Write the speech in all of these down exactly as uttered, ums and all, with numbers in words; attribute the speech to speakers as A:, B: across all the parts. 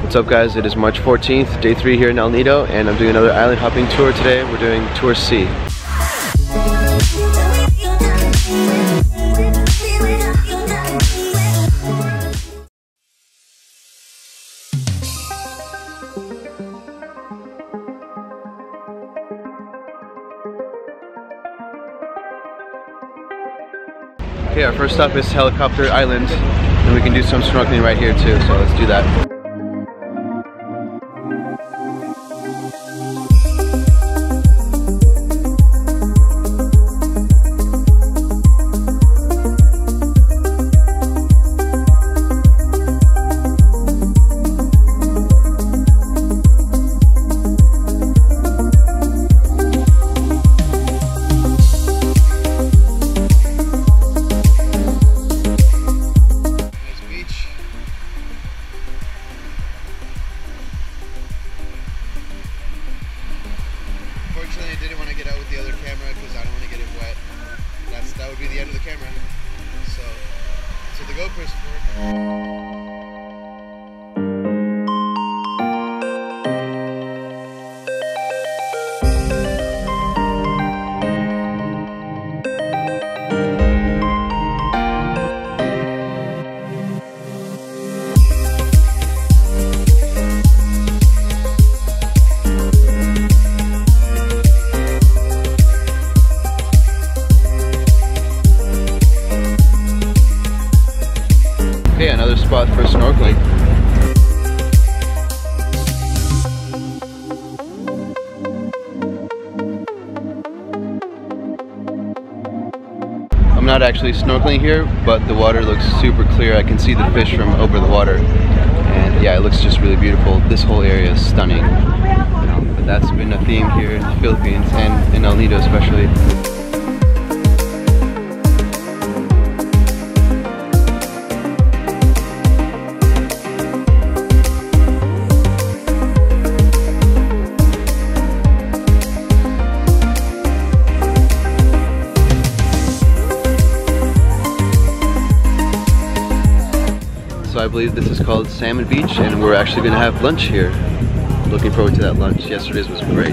A: What's up guys, it is March fourteenth, day three here in El Nido, and I'm doing another island hopping tour today. We're doing Tour C. Okay, our first stop is Helicopter Island, and we can do some snorkeling right here too, so let's do that.
B: Unfortunately, I didn't want to get out with the other camera because I don't want to get it wet. That's that would be the end of the camera. So, so the GoPro's for.
A: Okay, another spot for snorkeling. I'm not actually snorkeling here, but the water looks super clear. I can see the fish from over the water. And yeah, it looks just really beautiful. This whole area is stunning. Um, but that's been a theme here in the Philippines and in El Nido especially. So I believe this is called Salmon Beach, and we're actually going to have lunch here. Looking forward to that lunch. Yesterday's was great.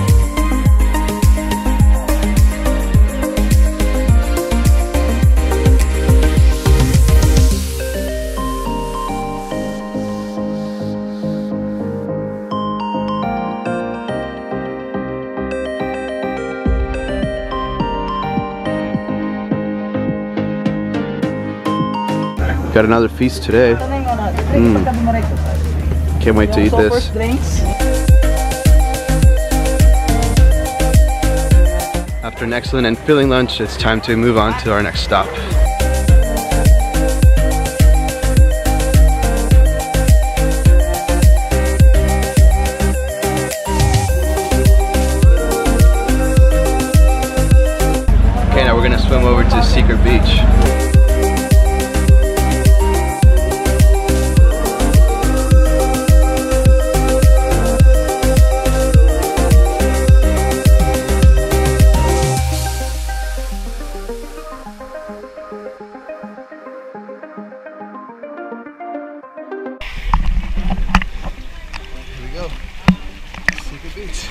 A: Got another feast today. Mm. Can't wait to eat this. After an excellent and filling lunch, it's time to move on to our next stop. Okay, now we're gonna swim over to Secret Beach. Go. Secret Beach.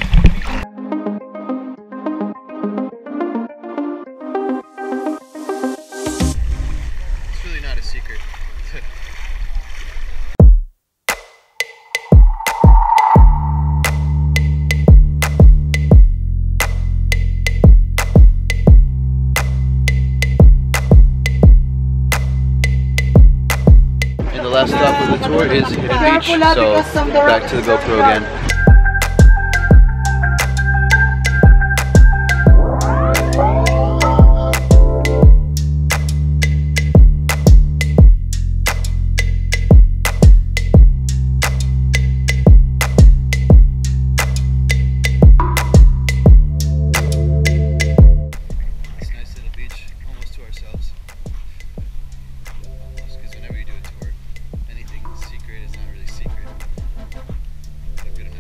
A: It's really not a secret. And the last stop of the tour is Hidden Beach, so back to the GoPro again. It's a nice little beach, almost to ourselves. Because whenever you do a tour, anything secret is not really secret. But good enough.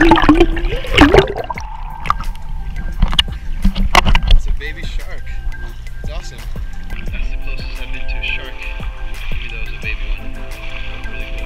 B: It's a baby shark. It's awesome.
A: That's the closest I've been to a shark, even though it was a baby one. Really cool.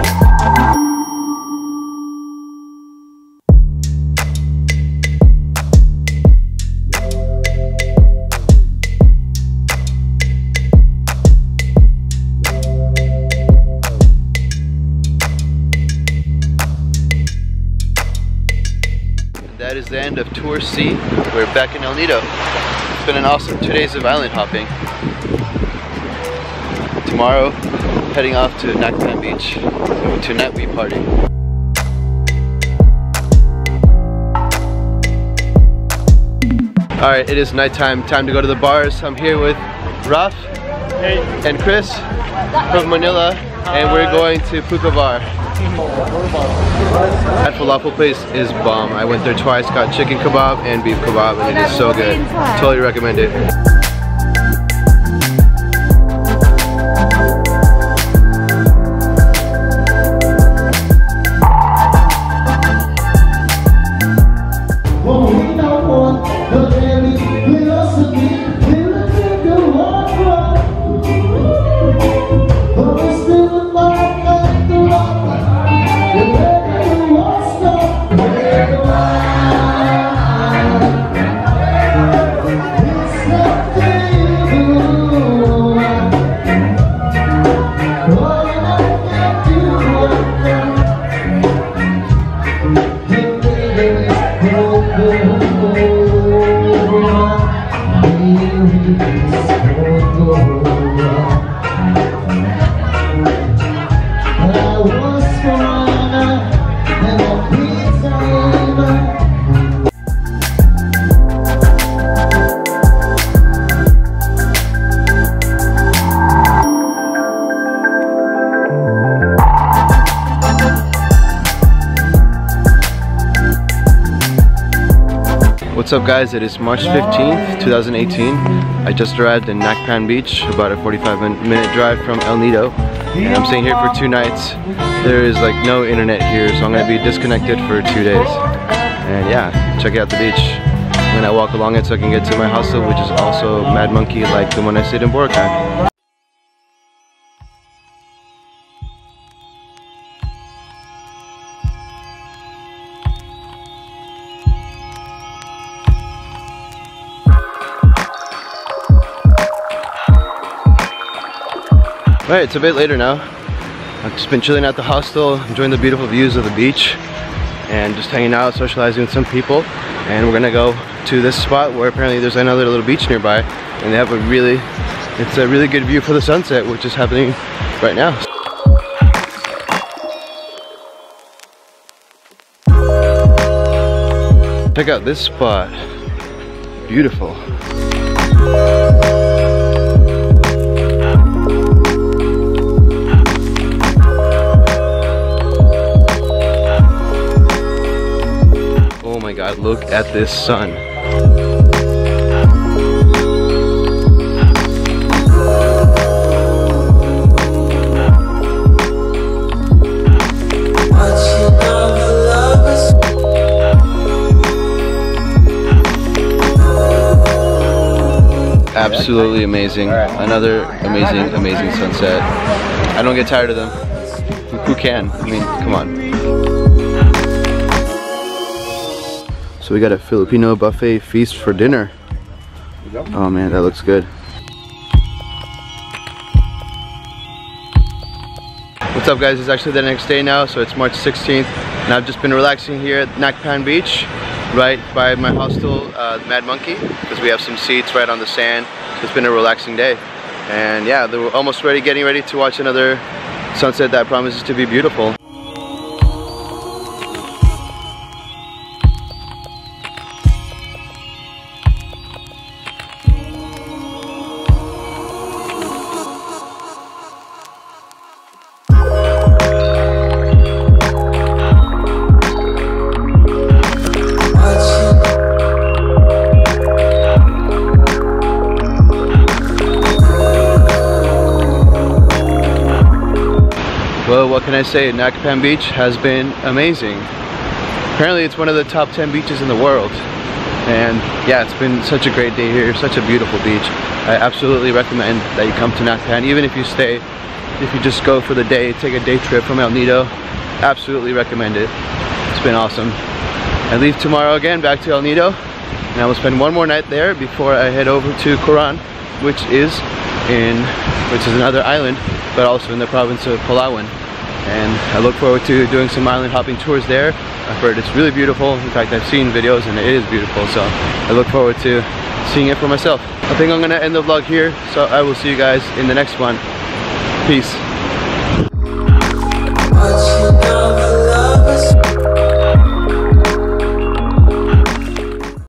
A: That is the end of Tour C. We're back in El Nido. It's been an awesome two days of island hopping. Tomorrow, heading off to Nacpan Beach, going to a night weed party. Alright, it is nighttime, time to go to the bars. I'm here with Raf
C: Hey.
A: and Chris from Manila, and we're going to Pukka Bar. That falafel place is bomb. I went there twice, got chicken kebab and beef kebab, and it is so good. Totally recommend it. What's up guys, it is March fifteenth, two thousand eighteen. I just arrived in Nacpan Beach, about a forty-five minute drive from El Nido. And I'm staying here for two nights. There is like no internet here, so I'm gonna be disconnected for two days. And yeah, check out the beach. And then I walk along it so I can get to my hostel, which is also Mad Monkey like the one I stayed in Boracay. Alright, it's a bit later now. I've just been chilling at the hostel, enjoying the beautiful views of the beach, and just hanging out, socializing with some people. And we're gonna go to this spot where apparently there's another little beach nearby, and they have a really, it's a really good view for the sunset, which is happening right now. Check out this spot. Beautiful. Oh my god, look at this sun. Absolutely amazing. Another amazing, amazing sunset. I don't get tired of them. Who can? I mean, come on. So we got a Filipino buffet feast for dinner. Oh man, that looks good. What's up guys, it's actually the next day now, so it's March sixteenth, and I've just been relaxing here at Nacpan Beach, right by my hostel, uh, Mad Monkey, because we have some seats right on the sand. So it's been a relaxing day. And yeah, we're almost ready, getting ready to watch another sunset that promises to be beautiful. Well, what can I say? Nacpan Beach has been amazing. apparently it's one of the top ten beaches in the world. And yeah, it's been such a great day here, such a beautiful beach. I absolutely recommend that you come to Nacpan, even if you stay, if you just go for the day, take a day trip from El Nido. Absolutely recommend it. It's been awesome. I leave tomorrow again back to El Nido, and I will spend one more night there before I head over to Coron, which is in, which is another island, but also in the province of Palawan. And I look forward to doing some island hopping tours there. I've heard it's really beautiful. In fact, I've seen videos and it is beautiful, so I look forward to seeing it for myself. I think I'm gonna end the vlog here, so I will see you guys in the next one. Peace.